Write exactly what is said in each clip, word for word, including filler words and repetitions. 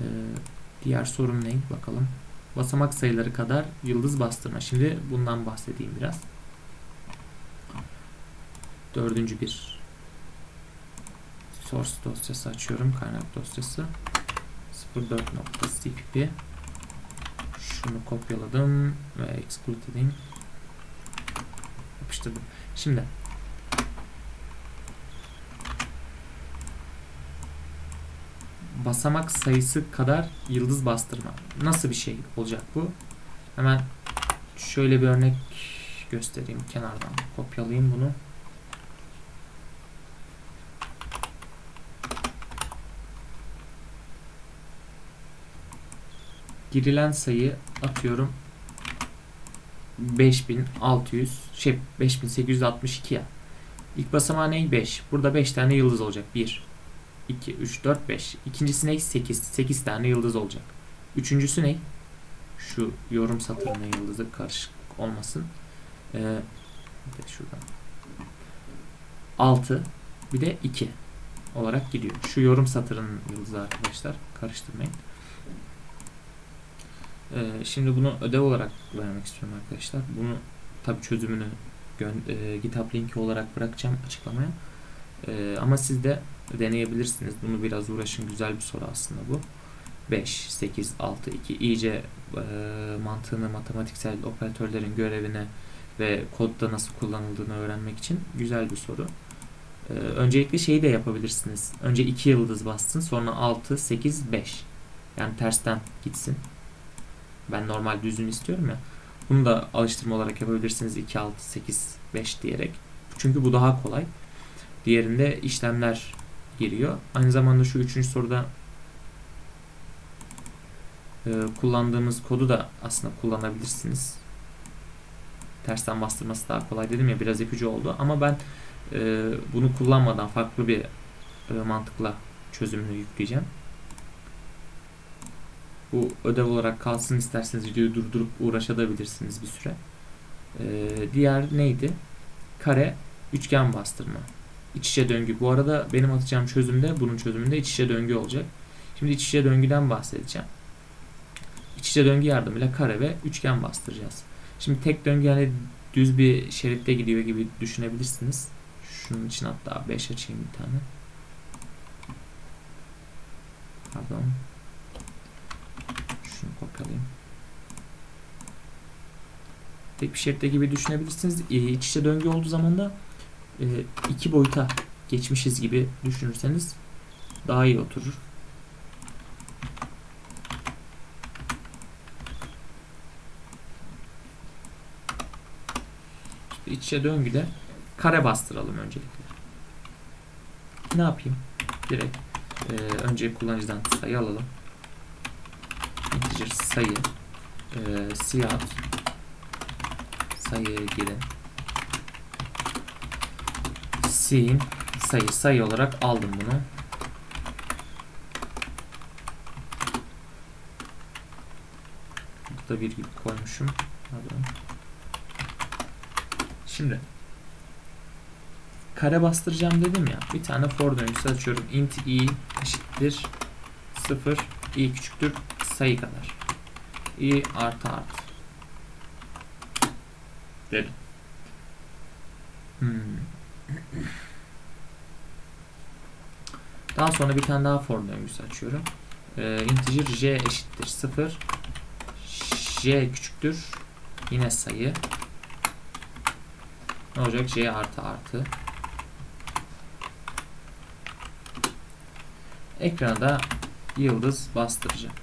Ee, diğer sorun ne? Bakalım. Basamak sayıları kadar yıldız bastırma. Şimdi bundan bahsedeyim biraz. Dördüncü bir source dosyası açıyorum. Kaynak dosyası. sıfır dört nokta c p p. Şunu kopyaladım ve exclude edeyim. Yapıştırdım. Şimdi basamak sayısı kadar yıldız bastırma. Nasıl bir şey olacak bu? Hemen şöyle bir örnek göstereyim. Kenardan kopyalayayım bunu. Girilen sayı atıyorum beş bin altı yüz şey beş bin sekiz yüz altmış iki ya. İlk basamağı ne? beş. Burada beş tane yıldız olacak. bir iki üç dört beş. İkincisi ne? sekiz. sekiz tane yıldız olacak. Üçüncüsü ne? Şu yorum satırının yıldızı karışık olmasın. Ee, bir de şuradan. altı bir de iki olarak gidiyor. Şu yorum satırının yıldızı arkadaşlar. Karıştırmayın. Ee, şimdi bunu ödev olarak vermek istiyorum arkadaşlar. Bunu tabi çözümünü e, GitHub linki olarak bırakacağım açıklamaya. E, ama siz de deneyebilirsiniz. Bunu biraz uğraşın. Güzel bir soru aslında bu. beş, sekiz, altı, iki iyice e, mantığını, matematiksel operatörlerin görevini ve kodda nasıl kullanıldığını öğrenmek için güzel bir soru. E, öncelikle şeyi de yapabilirsiniz. Önce iki yıldız bassın. Sonra altı, sekiz, beş. Yani tersten gitsin. Ben normal düzünü istiyorum ya. Bunu da alıştırma olarak yapabilirsiniz. iki, altı, sekiz, beş diyerek. Çünkü bu daha kolay. Diğerinde işlemler giriyor. Aynı zamanda şu üçüncü soruda e, kullandığımız kodu da aslında kullanabilirsiniz. Tersten bastırması daha kolay dedim ya, biraz ipucu oldu. Ama ben e, bunu kullanmadan farklı bir e, mantıkla çözümünü yükleyeceğim. Bu ödev olarak kalsın, isterseniz videoyu durdurup uğraşabilirsiniz bir süre. Ee, diğer neydi? Kare, üçgen bastırma. İç içe döngü. Bu arada benim atacağım çözümde, bunun çözümünde iç içe döngü olacak. Şimdi iç içe döngüden bahsedeceğim. İç içe döngü yardımıyla kare ve üçgen bastıracağız. Şimdi tek döngü yani düz bir şeritte gidiyor gibi düşünebilirsiniz. Şunun için hatta beş açayım bir tane. Pardon. Şunu kopyalayayım. Tek bir şeritte gibi düşünebilirsiniz. İç içe döngü olduğu zaman da iki boyuta geçmişiz gibi düşünürseniz daha iyi oturur. İşte iç içe döngüde kare bastıralım öncelikle. Ne yapayım? Direkt e, önce kullanıcıdan sayı alalım. Integer sayı e, cout sayıya girin. C'in sayı sayı olarak aldım bunu. Burada bir gibi koymuşum. Pardon. Şimdi kare bastıracağım dedim ya. Bir tane for döngüsü açıyorum. Int i eşittir sıfır, i küçüktür sayı kadar. I artı artı dedim. Hmm. Daha sonra bir tane daha for döngüsü açıyorum. Ee, integer j eşittir sıfır, j küçüktür yine sayı. Ne olacak? J artı artı. Ekrana da yıldız bastıracağım.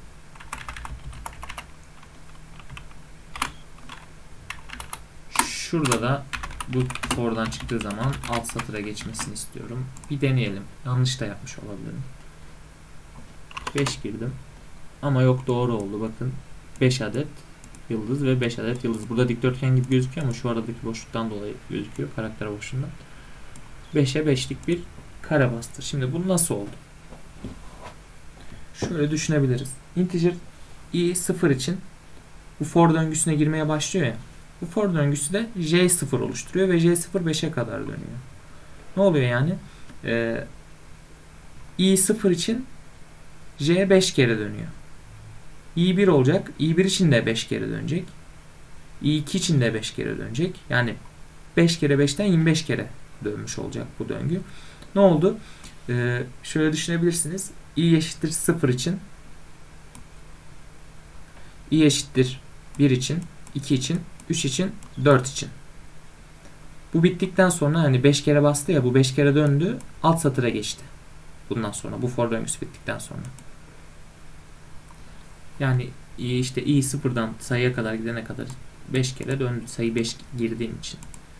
Şurada da bu for'dan çıktığı zaman alt satıra geçmesini istiyorum. Bir deneyelim. Yanlış da yapmış olabilirim. beş girdim. Ama yok, doğru oldu. Bakın beş adet yıldız ve beş adet yıldız. Burada dikdörtgen gibi gözüküyor ama şu aradaki boşluktan dolayı gözüküyor. Karakter boşluğundan. beşe beşlik bir kare bastır. Şimdi bu nasıl oldu? Şöyle düşünebiliriz. Integer i sıfır için bu for döngüsüne girmeye başlıyor ya. Bu for döngüsü de j sıfır oluşturuyor ve j sıfır beşe kadar dönüyor. Ne oluyor yani? Ee, i sıfır için J beş kere dönüyor. i bir olacak. i bir için de beş kere dönecek. i iki için de beş kere dönecek. Yani beş kere beşten yirmi beş kere dönmüş olacak bu döngü. Ne oldu? Ee, şöyle düşünebilirsiniz. i eşittir sıfır için, i eşittir bir için, iki için, üç için, dört için. Bu bittikten sonra hani beş kere bastı ya, bu beş kere döndü, alt satıra geçti. Bundan sonra bu for döngüsü bittikten sonra. Yani işte i sıfırdan sayıya kadar gidene kadar beş kere döndü. Sayı beş girdiğim için.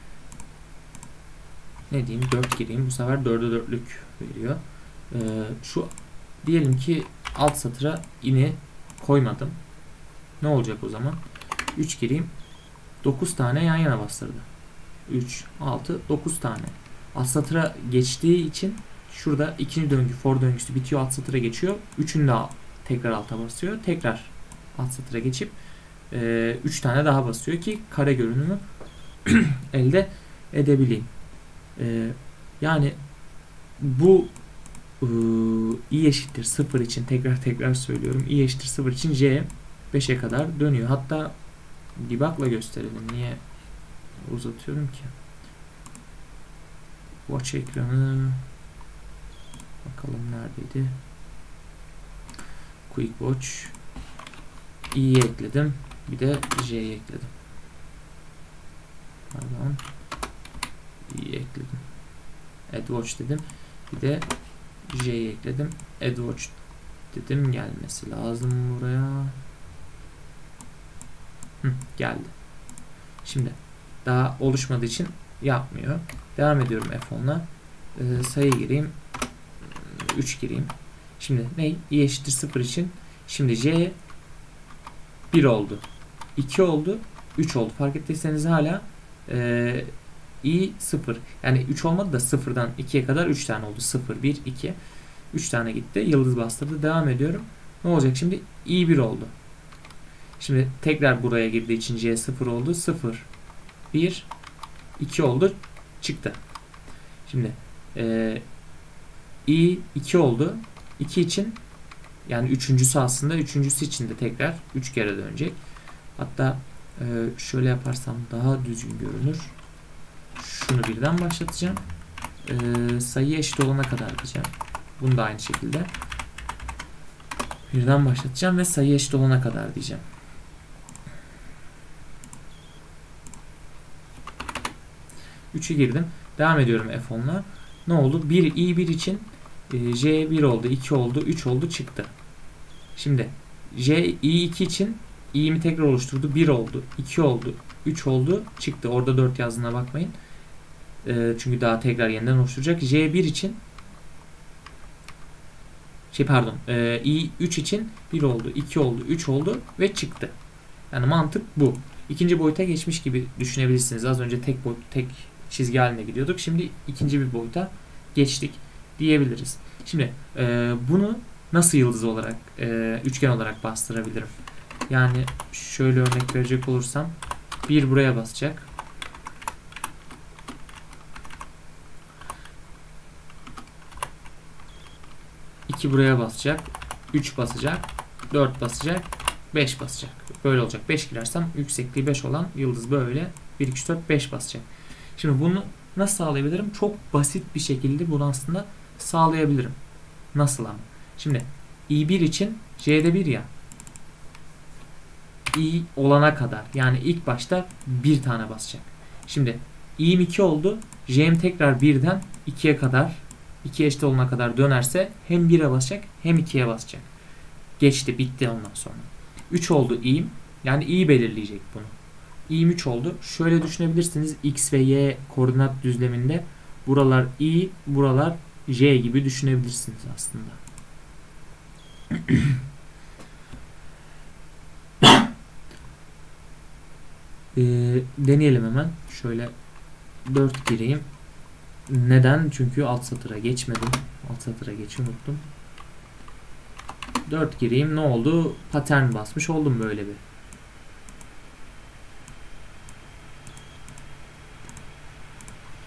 Ne diyeyim? dört gireyim. Bu sefer dörde dörtlük veriyor. Ee, şu diyelim ki alt satıra ini koymadım. Ne olacak o zaman? üç gireyim. dokuz tane yan yana bastırdı. üç, altı, dokuz tane. Alt satıra geçtiği için şurada ikinci döngü, for döngüsü bitiyor. Alt satıra geçiyor. üçünü daha tekrar alta basıyor. Tekrar alt satıra geçip üç e, tane daha basıyor ki kare görünümü elde edebileyim. E, yani bu e, i eşittir sıfır için, tekrar tekrar söylüyorum. I eşittir sıfır için J beşe kadar dönüyor. Hatta debug'la gösterelim. Niye uzatıyorum ki? Watch ekranı bakalım neredeydi? Quick Watch. i'yi ekledim. Bir de j'yi ekledim. Pardon. i'yi ekledim. Add Watch dedim. Bir de j'yi ekledim. Add Watch dedim. Gelmesi lazım buraya. Hı, geldi. Şimdi daha oluşmadığı için yapmıyor. Devam ediyorum F on'la. Ee, sayı gireyim. üç gireyim. Şimdi ne? i eşittir sıfır için. Şimdi j bir oldu. iki oldu. üç oldu. Fark ettiyseniz hala e, i sıfır. Yani üç olmadı da sıfırdan ikiye kadar üç tane oldu. sıfır, bir, iki. üç tane gitti. Yıldız bastırdı. Devam ediyorum. Ne olacak şimdi? i bir oldu. Şimdi tekrar buraya girdiği için j sıfır oldu. sıfır, bir, iki oldu. Çıktı. Şimdi e, i iki oldu. iki için, yani üçüncüsü aslında, üçüncüsü için de tekrar üç kere dönecek. Hatta e, şöyle yaparsam daha düzgün görünür. Şunu birden başlatacağım. E, sayı eşit olana kadar diyeceğim. Bunu da aynı şekilde birden başlatacağım ve sayı eşit olana kadar diyeceğim. üçü girdim. Devam ediyorum F on'la. Ne oldu? bir i bir için e, j bir oldu, iki oldu, üç oldu, çıktı. Şimdi j i iki için i'mi tekrar oluşturdu. bir oldu, iki oldu, üç oldu, çıktı. Orada dört yazdığına bakmayın. E, çünkü daha tekrar yeniden oluşturacak. j bir için şey pardon, e, i üç için bir oldu, iki oldu, üç oldu ve çıktı. Yani mantık bu. İkinci boyuta geçmiş gibi düşünebilirsiniz. Az önce tek boyut, tek çizgi haline gidiyorduk. Şimdi ikinci bir boyuta geçtik diyebiliriz. Şimdi e, bunu nasıl yıldız olarak, e, üçgen olarak bastırabilirim? Yani şöyle örnek verecek olursam bir buraya basacak. iki buraya basacak. üç basacak. dört basacak. beş basacak. Böyle olacak. beş girersem yüksekliği beş olan yıldız böyle bir, iki, üç, dört, beş basacak. Şimdi bunu nasıl sağlayabilirim? Çok basit bir şekilde bunu aslında sağlayabilirim. Nasıl ama? Şimdi i bir için j'de bir ya. i olana kadar. Yani ilk başta bir tane basacak. Şimdi i'm iki oldu. J'm tekrar birden ikiye kadar, ikiye eşit olana kadar dönerse hem bire basacak hem ikiye basacak. Geçti, bitti ondan sonra. üç oldu i'm. Yani i belirleyecek bunu. i'm üç oldu. Şöyle düşünebilirsiniz. X ve Y koordinat düzleminde buralar i, buralar j gibi düşünebilirsiniz aslında. e, deneyelim hemen. Şöyle dört gireyim. Neden? Çünkü alt satıra geçmedim. Alt satıra geçi unuttum. dört gireyim. Ne oldu? Patern basmış oldum böyle bir.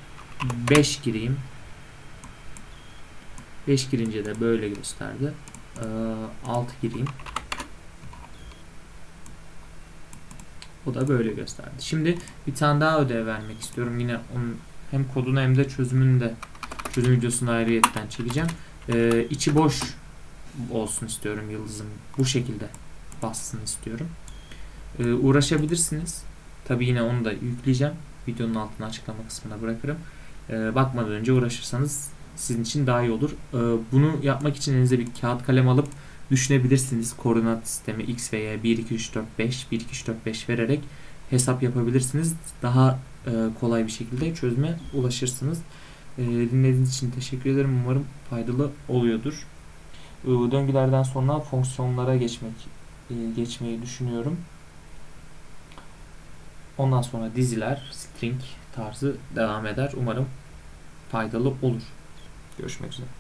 beş gireyim. beş girince de böyle gösterdi. altı gireyim. Bu da böyle gösterdi. Şimdi bir tane daha ödev vermek istiyorum. Yine onun hem kodunu hem de çözümünü de çözüm videosunu ayrıyetten çekeceğim. Ee, içi boş olsun istiyorum yıldızım. Bu şekilde bassın istiyorum. Ee, uğraşabilirsiniz. Tabi yine onu da yükleyeceğim. Videonun altına açıklama kısmına bırakırım. Ee, bakmadan önce uğraşırsanız sizin için daha iyi olur. Ee, bunu yapmak için elinize bir kağıt kalem alıp düşünebilirsiniz. Koordinat sistemi x ve y bir iki üç dört beş bir iki üç dört beş vererek hesap yapabilirsiniz. Daha e, kolay bir şekilde çözüme ulaşırsınız. E, dinlediğiniz için teşekkür ederim. Umarım faydalı oluyordur. E, döngülerden sonra fonksiyonlara geçmek e, geçmeyi düşünüyorum. Ondan sonra diziler, string tarzı devam eder. Umarım faydalı olur. Görüşmek üzere.